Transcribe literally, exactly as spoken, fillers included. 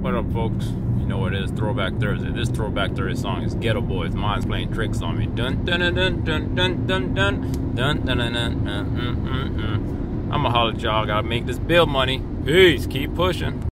What up, folks? You know what it is, Throwback Thursday. This Throwback Thursday song is Ghetto Boys. Mine's playing tricks on me. Dun dun dun dun dun dun dun dun dun dun dun dun. I'ma holler at y'all. Gotta make this bill money. Peace. Keep pushing.